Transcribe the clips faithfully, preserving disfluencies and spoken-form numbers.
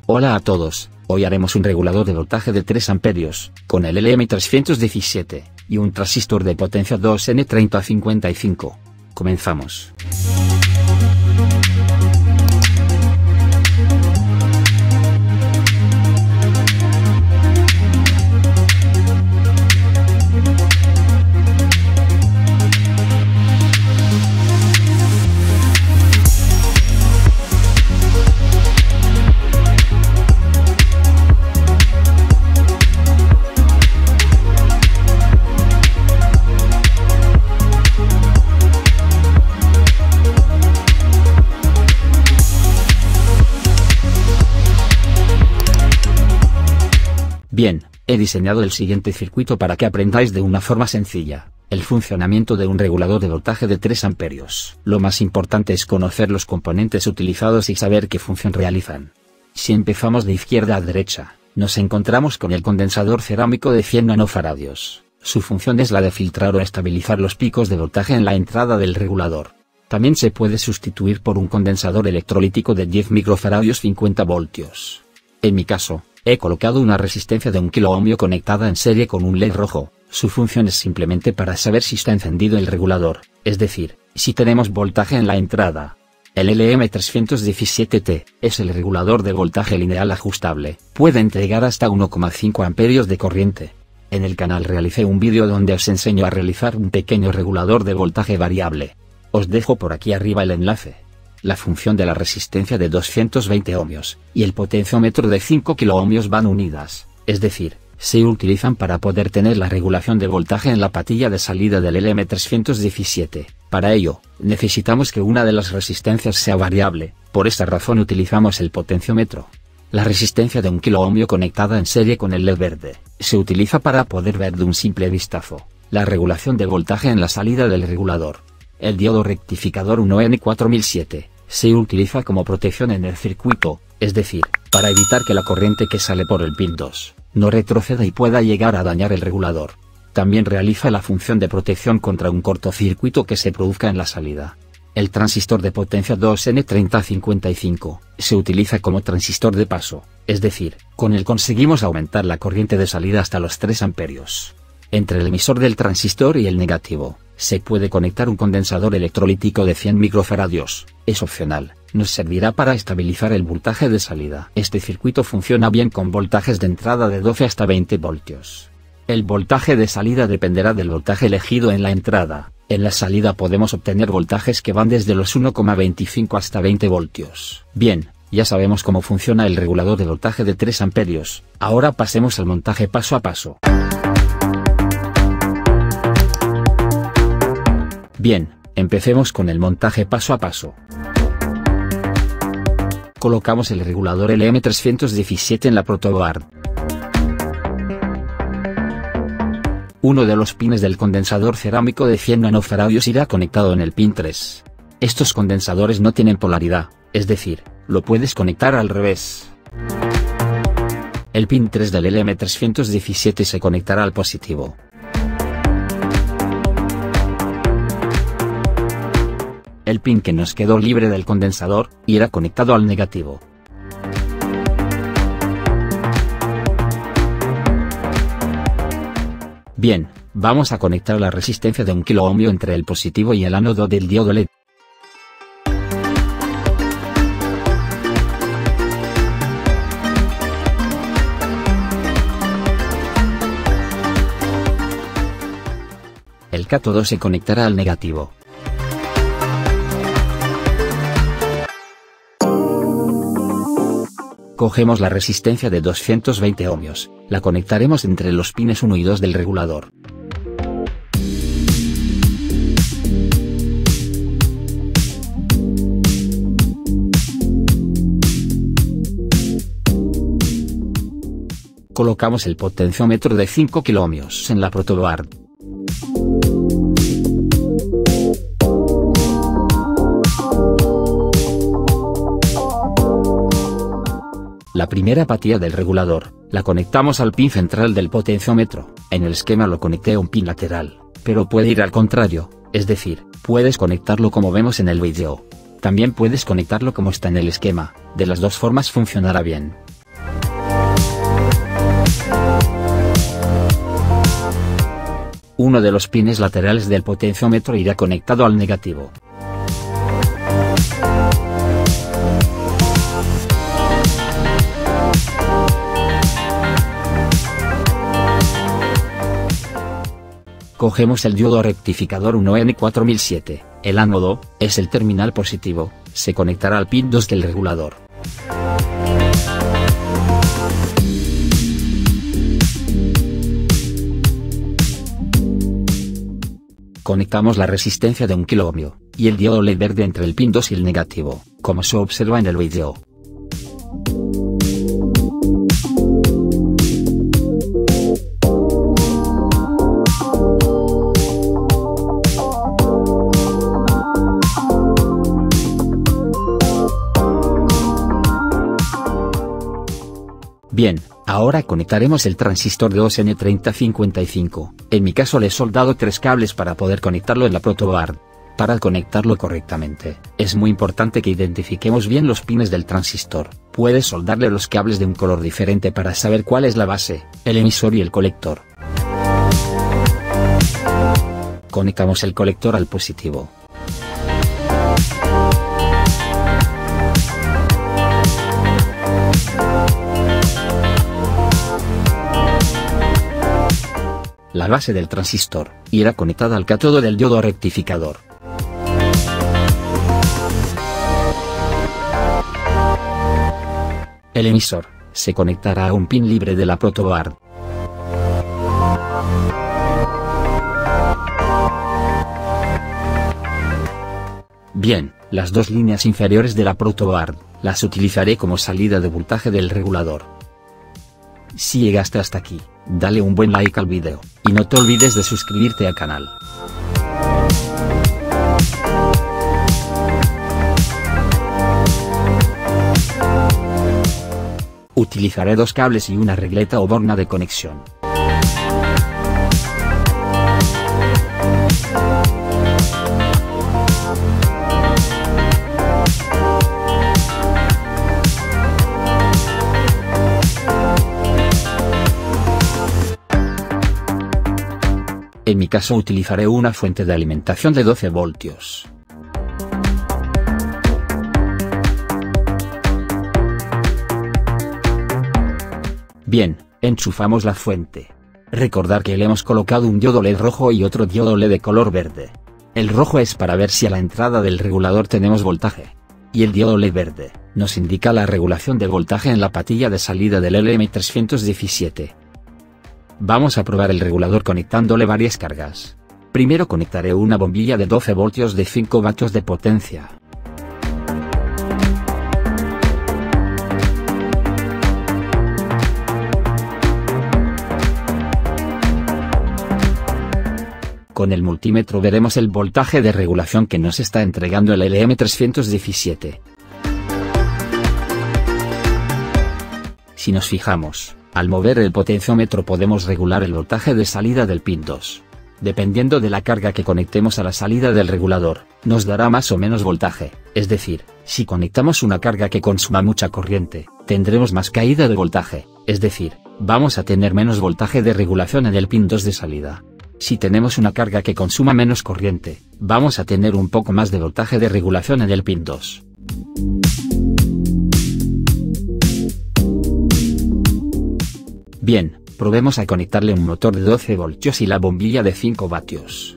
Hola a todos, hoy haremos un regulador de voltaje de tres amperios, con el L M trescientos diecisiete, y un transistor de potencia dos N treinta cincuenta y cinco. Comenzamos. Bien, he diseñado el siguiente circuito para que aprendáis de una forma sencilla el funcionamiento de un regulador de voltaje de tres amperios. Lo más importante es conocer los componentes utilizados y saber qué función realizan. Si empezamos de izquierda a derecha, nos encontramos con el condensador cerámico de cien nanofaradios. Su función es la de filtrar o estabilizar los picos de voltaje en la entrada del regulador. También se puede sustituir por un condensador electrolítico de diez microfaradios cincuenta voltios. En mi caso, he colocado una resistencia de un kiloohmio conectada en serie con un L E D rojo. Su función es simplemente para saber si está encendido el regulador, es decir, si tenemos voltaje en la entrada. El L M trescientos diecisiete T es el regulador de voltaje lineal ajustable. Puede entregar hasta uno coma cinco amperios de corriente. En el canal realicé un vídeo donde os enseño a realizar un pequeño regulador de voltaje variable. Os dejo por aquí arriba el enlace. La función de la resistencia de doscientos veinte ohmios y el potenciómetro de cinco kiloohmios van unidas, es decir, se utilizan para poder tener la regulación de voltaje en la patilla de salida del L M trescientos diecisiete. Para ello, necesitamos que una de las resistencias sea variable, por esta razón utilizamos el potenciómetro. La resistencia de un kiloohmio conectada en serie con el L E D verde, se utiliza para poder ver de un simple vistazo la regulación de voltaje en la salida del regulador. El diodo rectificador uno N cuatro mil siete. Se utiliza como protección en el circuito, es decir, para evitar que la corriente que sale por el pin dos, no retroceda y pueda llegar a dañar el regulador. También realiza la función de protección contra un cortocircuito que se produzca en la salida. El transistor de potencia dos N treinta cincuenta y cinco, se utiliza como transistor de paso, es decir, con él conseguimos aumentar la corriente de salida hasta los tres amperios. Entre el emisor del transistor y el negativo, se puede conectar un condensador electrolítico de cien microfaradios, es opcional, nos servirá para estabilizar el voltaje de salida. Este circuito funciona bien con voltajes de entrada de doce hasta veinte voltios. El voltaje de salida dependerá del voltaje elegido en la entrada. En la salida podemos obtener voltajes que van desde los uno coma veinticinco hasta veinte voltios. Bien, ya sabemos cómo funciona el regulador de voltaje de tres amperios, ahora pasemos al montaje paso a paso. Bien, empecemos con el montaje paso a paso. Colocamos el regulador L M trescientos diecisiete en la protoboard. Uno de los pines del condensador cerámico de cien nanofaradios irá conectado en el pin tres. Estos condensadores no tienen polaridad, es decir, lo puedes conectar al revés. El pin tres del L M trescientos diecisiete se conectará al positivo. El pin que nos quedó libre del condensador irá conectado al negativo. Bien, vamos a conectar la resistencia de un kiloohmio entre el positivo y el ánodo del diodo L E D. El cátodo se conectará al negativo. Cogemos la resistencia de doscientos veinte ohmios, la conectaremos entre los pines uno y dos del regulador. Colocamos el potenciómetro de cinco kiloohmios en la protoboard. La primera patilla del regulador, la conectamos al pin central del potenciómetro. En el esquema lo conecté a un pin lateral, pero puede ir al contrario, es decir, puedes conectarlo como vemos en el vídeo. También puedes conectarlo como está en el esquema, de las dos formas funcionará bien. Uno de los pines laterales del potenciómetro irá conectado al negativo. Cogemos el diodo rectificador uno N cuatro mil siete, el ánodo, es el terminal positivo, se conectará al pin dos del regulador. Conectamos la resistencia de un kiloohmio, y el diodo L E D verde entre el pin dos y el negativo, como se observa en el vídeo. Bien, ahora conectaremos el transistor de dos N treinta cincuenta y cinco, en mi caso le he soldado tres cables para poder conectarlo en la protoboard. Para conectarlo correctamente, es muy importante que identifiquemos bien los pines del transistor, puedes soldarle los cables de un color diferente para saber cuál es la base, el emisor y el colector. Conectamos el colector al positivo. La base del transistor irá conectada al cátodo del diodo rectificador. El emisor se conectará a un pin libre de la protoboard. Bien, las dos líneas inferiores de la protoboard las utilizaré como salida de voltaje del regulador. Si llegaste hasta aquí, dale un buen like al video, y no te olvides de suscribirte al canal. Utilizaré dos cables y una regleta o borna de conexión. En mi caso utilizaré una fuente de alimentación de doce voltios. Bien, enchufamos la fuente. Recordar que le hemos colocado un diodo L E D rojo y otro diodo L E D de color verde. El rojo es para ver si a la entrada del regulador tenemos voltaje. Y el diodo L E D verde nos indica la regulación del voltaje en la patilla de salida del L M trescientos diecisiete. Vamos a probar el regulador conectándole varias cargas. Primero conectaré una bombilla de doce voltios de cinco vatios de potencia. Con el multímetro veremos el voltaje de regulación que nos está entregando el L M trescientos diecisiete. Si nos fijamos, al mover el potenciómetro podemos regular el voltaje de salida del pin dos. Dependiendo de la carga que conectemos a la salida del regulador, nos dará más o menos voltaje, es decir, si conectamos una carga que consuma mucha corriente, tendremos más caída de voltaje, es decir, vamos a tener menos voltaje de regulación en el pin dos de salida. Si tenemos una carga que consuma menos corriente, vamos a tener un poco más de voltaje de regulación en el pin dos. Bien, probemos a conectarle un motor de doce voltios y la bombilla de cinco vatios.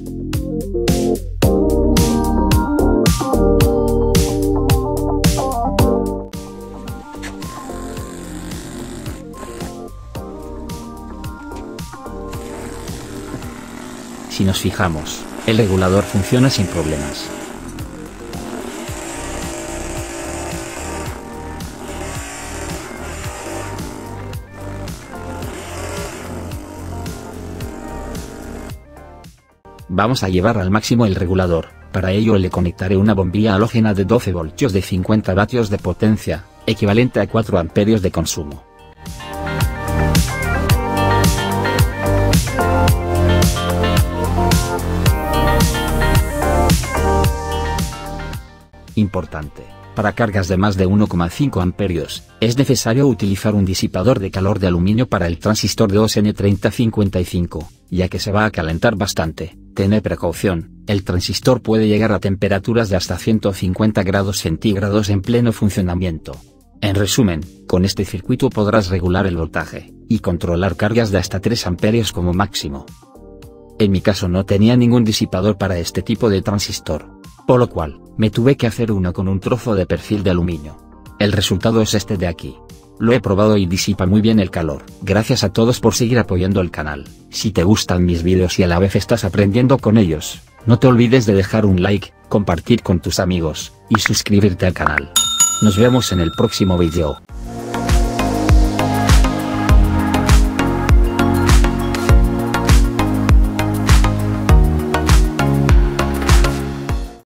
Si nos fijamos, el regulador funciona sin problemas. Vamos a llevar al máximo el regulador, para ello le conectaré una bombilla halógena de doce voltios de cincuenta vatios de potencia, equivalente a cuatro amperios de consumo. Importante, Para cargas de más de uno coma cinco amperios, es necesario utilizar un disipador de calor de aluminio para el transistor de O S N treinta cincuenta y cinco, ya que se va a calentar bastante. Tened precaución, el transistor puede llegar a temperaturas de hasta ciento cincuenta grados centígrados en pleno funcionamiento. En resumen, con este circuito podrás regular el voltaje, y controlar cargas de hasta tres amperios como máximo. En mi caso no tenía ningún disipador para este tipo de transistor, por lo cual, me tuve que hacer uno con un trozo de perfil de aluminio. El resultado es este de aquí. Lo he probado y disipa muy bien el calor. Gracias a todos por seguir apoyando el canal. Si te gustan mis vídeos y a la vez estás aprendiendo con ellos, no te olvides de dejar un like, compartir con tus amigos, y suscribirte al canal. Nos vemos en el próximo vídeo.